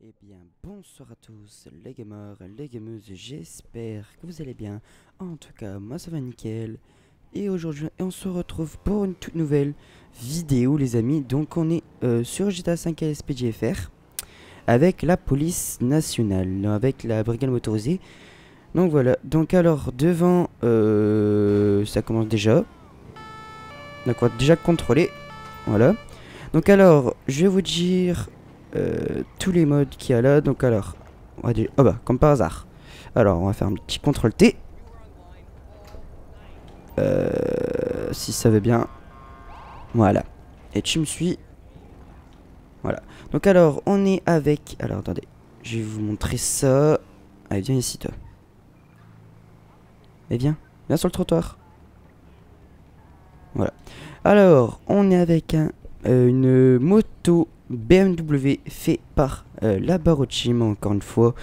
Eh bien, bonsoir à tous les gamers, les gameuses, j'espère que vous allez bien. En tout cas, moi ça va nickel. Et aujourd'hui, on se retrouve pour une toute nouvelle vidéo, les amis. Donc, on est sur GTA 5 LSPDFR avec la police nationale, avec la brigade motorisée. Donc voilà, donc alors devant, ça commence déjà. Donc on va déjà contrôler, voilà. Donc alors, je vais vous dire tous les modes qu'il y a là. Donc alors, on va dire, oh bah, comme par hasard. Alors, on va faire un petit contrôle T. Si ça veut bien. Voilà. Et tu me suis. Voilà. Donc alors, on est avec... Alors, attendez. Je vais vous montrer ça. Allez, viens ici, toi. Et viens. Viens sur le trottoir. Voilà. Alors, on est avec une moto BMW fait par la Barochim, encore une fois.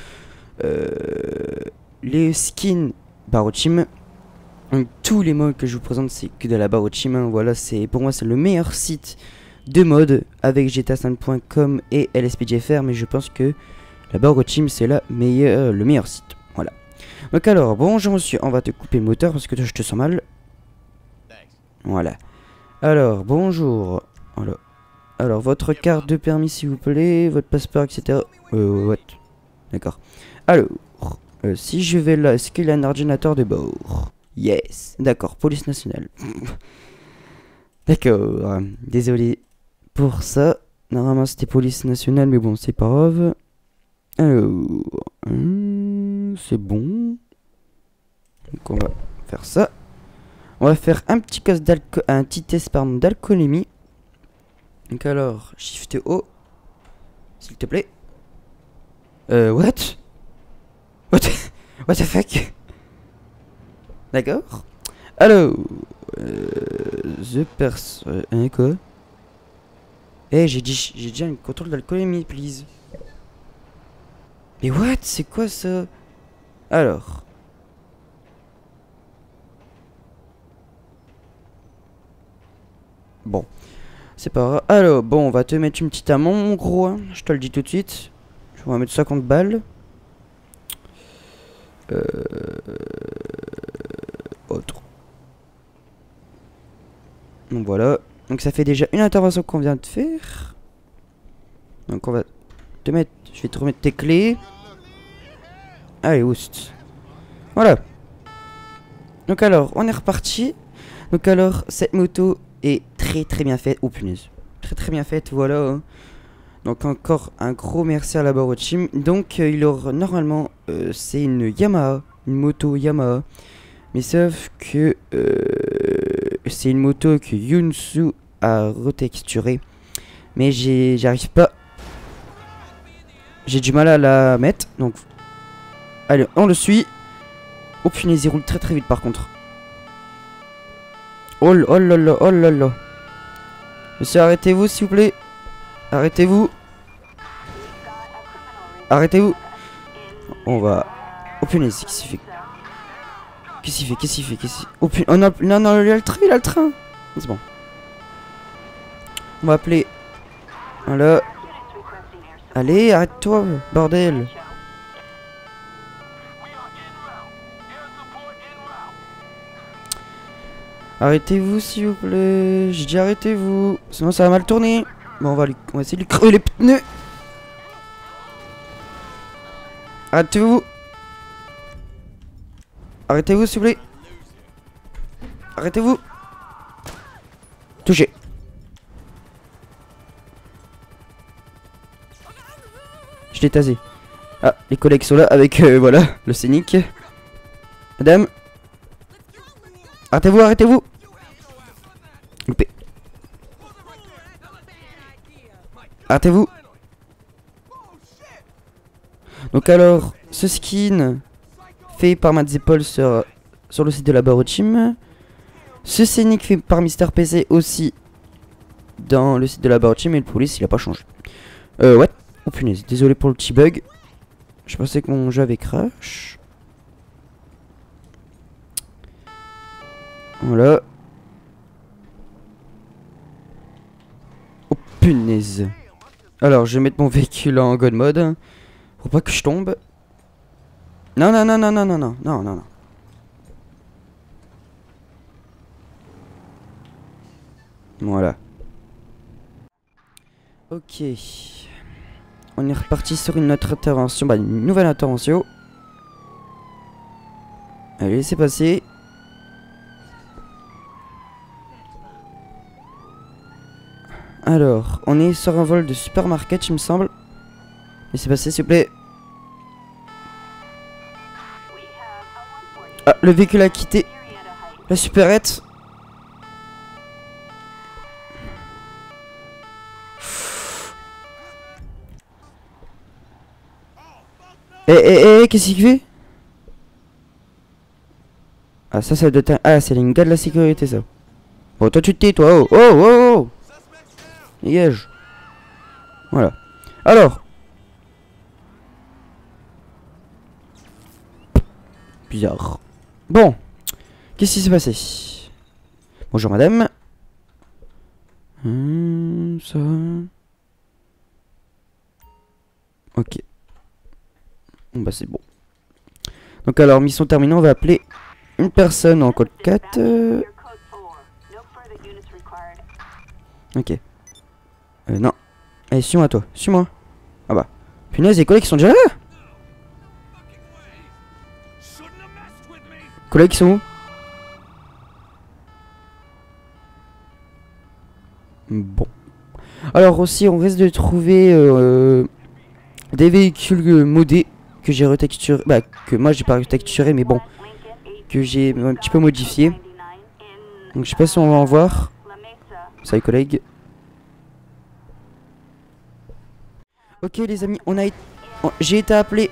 Les skins Barochim. Donc, tous les modes que je vous présente, c'est que de la Barochim. Hein. Voilà, pour moi, c'est le meilleur site de mode avec GTA5.com et LSPDFR. Mais je pense que la Barochim, c'est le meilleur site. Voilà. Donc, alors, bonjour monsieur, on va te couper le moteur parce que je te sens mal. Voilà. Alors, bonjour. Voilà. Alors, votre carte de permis, s'il vous plaît, votre passeport, etc. What? D'accord. Alors, si je vais là, est-ce qu'il y a un ordinateur de bord? Yes. D'accord, police nationale. D'accord. Désolé pour ça. Normalement, c'était police nationale, mais bon, c'est pas grave. Alors, c'est bon. Donc, on va faire ça. On va faire un petit test d'alcoolémie. Donc alors, Shift O, s'il te plaît. What? What? What the fuck? D'accord. Alors, quoi? Eh, j'ai déjà un contrôle d'alcoolémie, please. Mais what? C'est quoi ça? Alors. Bon. C'est pas grave. Alors, bon, on va te mettre une petite amende, mon gros. Hein. Je te le dis tout de suite. Je vais mettre 50 balles. Autre. Donc voilà. Donc ça fait déjà une intervention qu'on vient de faire. Donc on va te mettre... Je vais te remettre tes clés. Allez, oust. Voilà. Donc alors, on est reparti. Donc alors, cette moto est très bien faite. Oh punaise. Très bien faite, voilà. Hein. Donc encore un gros merci à la Barochim. Donc normalement, c'est une Yamaha. Une moto Yamaha. Mais sauf que c'est une moto que Yunsu a retexturée. Mais j'arrive pas. J'ai du mal à la mettre. Donc, allez, on le suit. Oh punaise, il roule très vite par contre. Oh là là, oh là là. Monsieur, arrêtez-vous s'il vous plaît. Arrêtez-vous. Arrêtez-vous. On va... Oh punaise, qu'est-ce qu'il fait? Qu'est-ce qu'il fait? Oh punaise, oh non, non, il a le train. C'est bon. On va appeler... Voilà. Allez, arrête-toi, bordel. Arrêtez-vous s'il vous plaît. J'ai dit arrêtez-vous. Sinon ça va mal tourner. Bon, on va essayer de lui crever les pneus. Arrêtez-vous. Arrêtez-vous s'il vous plaît. Arrêtez-vous. Touché. Je l'ai tasé. Ah, les collègues sont là avec, voilà, le scénic. Madame. Arrêtez-vous, arrêtez-vous. Loupé. Arrêtez-vous. Donc alors, ce skin fait par Matt Paul sur le site de la Barochim. Ce scénic fait par Mister PC aussi dans le site de la Barochim, et le police il a pas changé. Ouais. Oh punaise, désolé pour le petit bug. Je pensais que mon jeu avait crash. Voilà. Oh punaise. Alors, je vais mettre mon véhicule en God mode. Pour pas que je tombe. Non, non, non, non, non, non, non, non, non, non. Voilà. Ok. On est reparti sur une autre intervention. Bah, une nouvelle intervention. Allez, c'est passé. Alors, on est sur un vol de supermarket, il me semble. Laissez passer, s'il vous plaît. Ah, le véhicule a quitté la supérette. Qu'est-ce qu'il fait? Ah, ça doit être... Ah, c'est une gars de la sécurité, ça. Bon, toi, tu te tais, toi. Oh, oh, oh, oh. Dégage. Voilà. Alors. Bizarre. Bon. Qu'est-ce qui s'est passé? Bonjour, madame. Ça... Ok. Bon, bah, c'est bon. Donc, alors, mission terminée, on va appeler une personne en code 4. Ok. Non. Allez, suis-moi, toi. Suis-moi. Ah bah. Punaise, les collègues qui sont déjà là. Collègues qui sont où? Bon. Alors aussi, on risque de trouver des véhicules modés que j'ai retexturé. Bah, que moi j'ai pas retexturé, mais bon. Que j'ai un petit peu modifié. Donc je sais pas si on va en voir. Salut collègues. Ok les amis, j'ai été appelé.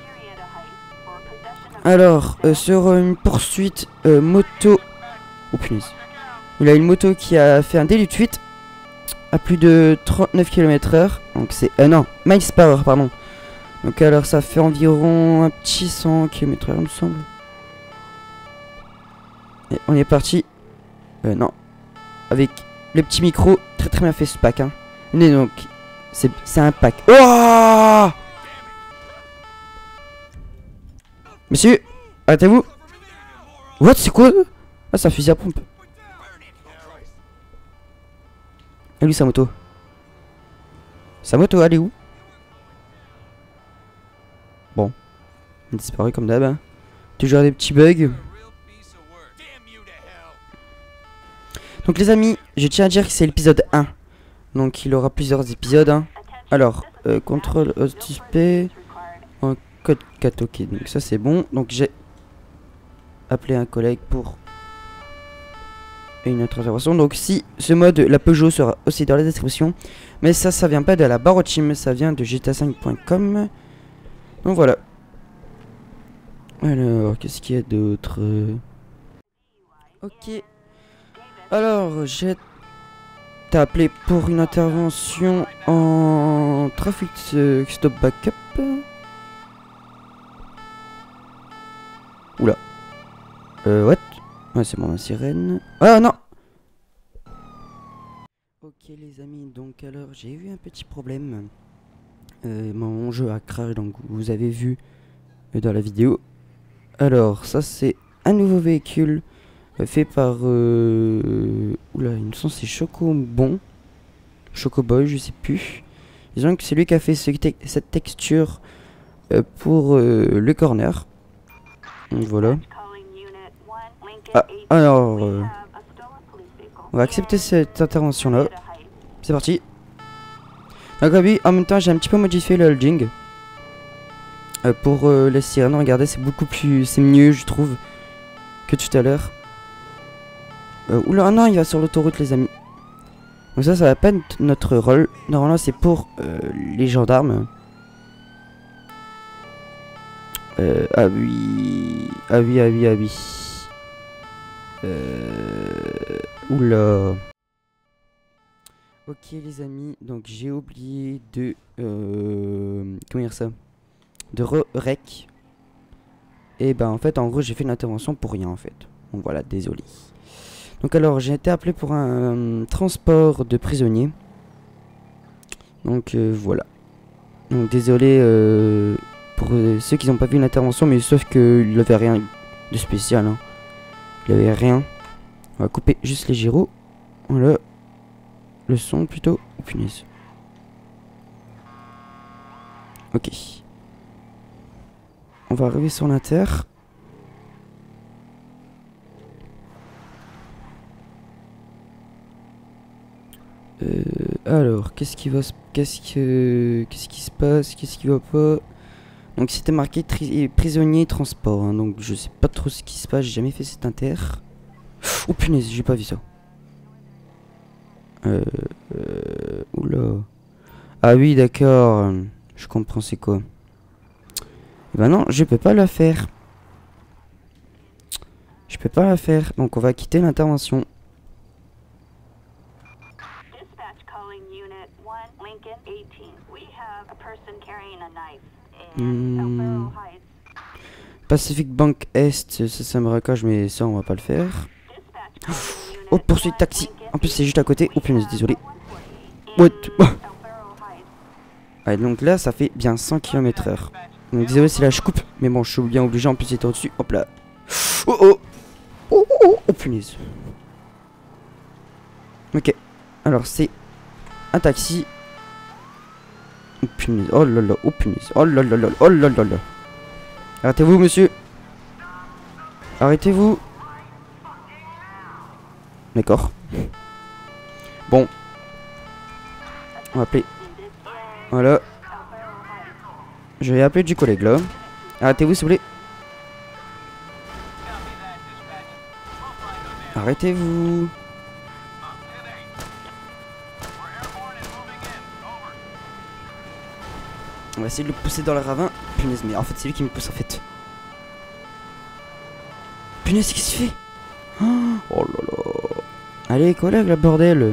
Alors, sur une poursuite moto. Oh punaise. Il a une moto qui a fait un délit de fuite à plus de 39 km/h. Donc c'est... non, miles par heure, pardon. Donc alors ça fait environ un petit 100 km/h, il me semble. Et on est parti. Non. Avec le petit micro. Très très bien fait ce pack, hein. Mais donc, c'est un pack. Oh! Monsieur, arrêtez-vous. What, c'est quoi? Ah, c'est un fusil à pompe. Et lui, sa moto. Sa moto, elle est où? Bon. Elle a disparu comme d'hab, hein. Toujours des petits bugs. Donc les amis, je tiens à dire que c'est l'épisode 1. Donc il aura plusieurs épisodes, hein. Alors, contrôle suspect en code 4, ok. Donc ça c'est bon. Donc j'ai appelé un collègue pour une autre intervention. Donc si ce mode, la Peugeot sera aussi dans la description. Mais ça vient pas de la barre team, ça vient de gta5.com. Donc voilà. Alors, qu'est-ce qu'il y a d'autre? Ok. Alors, t'as appelé pour une intervention en traffic stop backup. Oula. What? Ouais, c'est bon, la sirène. Ah non! Ok, les amis, donc alors, j'ai eu un petit problème. Mon jeu a crash, donc vous avez vu dans la vidéo. Alors, ça, c'est un nouveau véhicule. Fait par oula, il me semble c'est Chocobon, Chocoboy, je sais plus. Disons que c'est lui qui a fait cette texture pour le corner. Donc voilà. Ah, alors on va accepter cette intervention là. C'est parti. Donc oui, en même temps j'ai un petit peu modifié le holding pour les sirènes. Regardez, c'est beaucoup plus, c'est mieux je trouve que tout à l'heure. Oula, non, il va sur l'autoroute, les amis. Donc ça va pas être notre rôle. Normalement, c'est pour les gendarmes. Ah oui. Ah oui, ah oui, ah oui. Oula. Ok, les amis. Donc, j'ai oublié de... comment dire ça? De rec. Et ben, en fait, en gros, j'ai fait une intervention pour rien, en fait. Donc voilà, désolé. Donc alors j'ai été appelé pour un transport de prisonniers. Donc voilà. Donc désolé pour ceux qui n'ont pas vu l'intervention, mais sauf qu'il n'avait rien de spécial. Hein. Il avait rien. On va couper juste les gyros. Voilà. Le son plutôt. Oh punaise. Ok. On va arriver sur l'inter. Alors, qu'est-ce qui se passe, qu'est-ce qui va pas? Donc c'était marqué prisonnier transport, hein, donc je sais pas trop ce qui se passe, j'ai jamais fait cet inter. Oh punaise, j'ai pas vu ça. Oula. Ah oui, d'accord, je comprends c'est quoi. Eh ben non, je peux pas la faire. Je peux pas la faire, donc on va quitter l'intervention. Pacific Bank Est, ça me raccroche, mais ça on va pas le faire. Oh, poursuite taxi. En plus c'est juste à côté. Oh punaise, désolé. What? Ouais, donc là ça fait bien 100 km/h. Donc désolé si là je coupe, mais bon je suis bien obligé, en plus c'était au-dessus. Hop là. Oh oh. Oh oh oh, oh punaise. Ok. Alors c'est un taxi. Oh punaise. Oh là là. Oh punaise. Oh là là là. Oh là là là. Arrêtez-vous monsieur. Arrêtez-vous. D'accord. Bon. On va appeler. Voilà. Je vais appeler du collègue là. Arrêtez-vous s'il vous plaît. Arrêtez-vous. On va essayer de le pousser dans le ravin. Punaise, mais en fait c'est lui qui me pousse en fait. Punaise, qu'est-ce qu'il fait? Oh là là. Allez collègue, la bordel.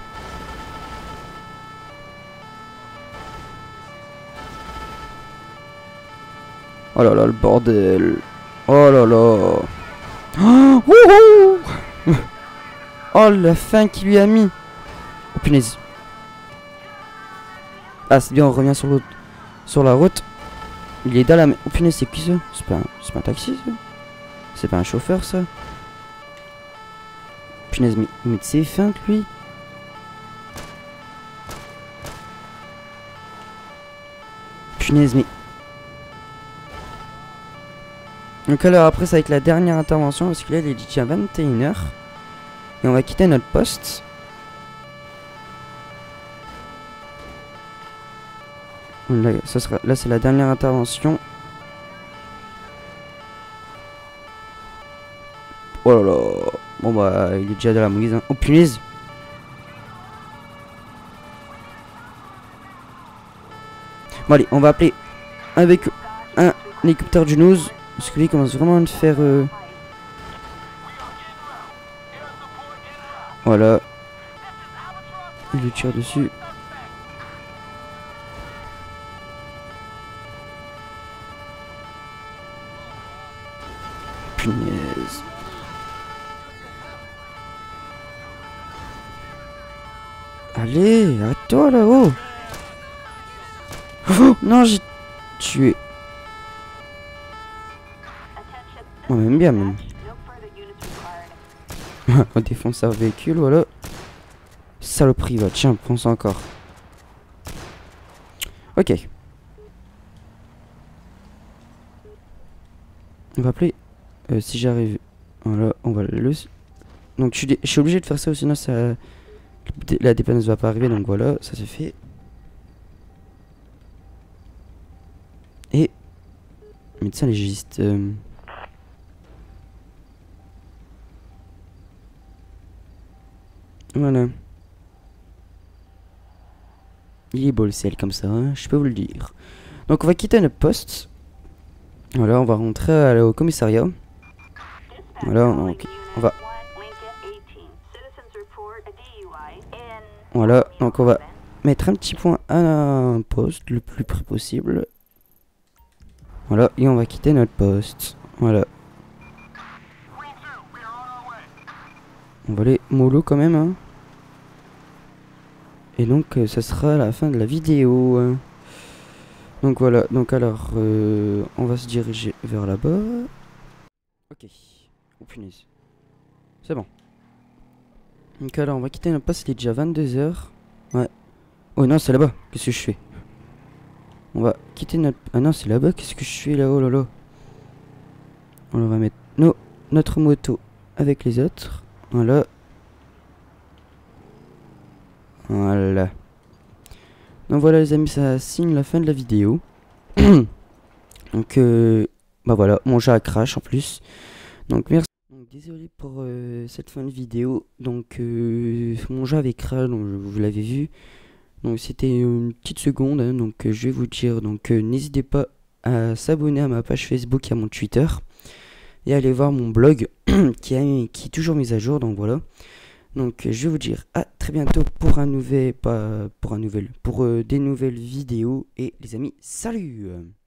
Oh là là, le bordel. Oh là là. Oh la fin qu'il lui a mis. Oh punaise. Ah c'est bien, on revient sur l'autre. Sur la route. Il est dans la... Oh punaise, c'est qui ça? C'est pas un taxi ça? C'est pas un chauffeur ça? Punaise, mais c'est fin lui. Punaise, mais... Donc alors après ça va être la dernière intervention parce que là il est déjà 21h. Et on va quitter notre poste. Là, là c'est la dernière intervention. Oh là là. Bon bah il est déjà dans la mouise hein. Oh punaise. Bon allez, on va appeler avec un hélicoptère du Nose. Parce que lui il commence vraiment à me faire... Voilà. Il lui tire dessus. Punaise. Allez, arrête-toi là-haut. Oh, non, j'ai tué. On m'aime bien même. On défonce un véhicule, voilà. Saloperie, va, tiens, prends ça encore. Ok. On va appeler. Si j'arrive. Voilà, on va le. Donc je suis obligé de faire ça, sinon ça. La dépanneuse va pas arriver, donc voilà, ça se fait. Et. Médecin légiste. Voilà. Il est beau le ciel comme ça, hein, je peux vous le dire. Donc on va quitter notre poste. Voilà, on va rentrer au commissariat. Voilà, donc on va... Voilà, donc on va mettre un petit point à un poste le plus près possible. Voilà, et on va quitter notre poste. Voilà. On va aller mollo quand même, hein. Et donc ça sera la fin de la vidéo. Donc voilà, donc alors, on va se diriger vers là-bas. Ok. Oh punaise. C'est bon. Donc alors, on va quitter notre poste, il est déjà 22 h. Ouais. Oh non, c'est là-bas. Qu'est-ce que je fais? On va quitter notre... Ah non, c'est là-bas. Qu'est-ce que je fais là? Oh là là. On va mettre notre moto avec les autres. Voilà. Voilà. Donc voilà les amis, ça signe la fin de la vidéo. Donc bah voilà, mon chat crash en plus. Donc merci. Donc, désolé pour cette fin de vidéo. Donc mon jeu avait crash, donc vous l'avez vu. Donc c'était une petite seconde, hein, donc je vais vous dire. Donc n'hésitez pas à s'abonner à ma page Facebook et à mon Twitter. Et à aller voir mon blog qui est toujours mis à jour. Donc voilà. Donc je vais vous dire à très bientôt pour un nouvel, pour des nouvelles vidéos. Et les amis, salut!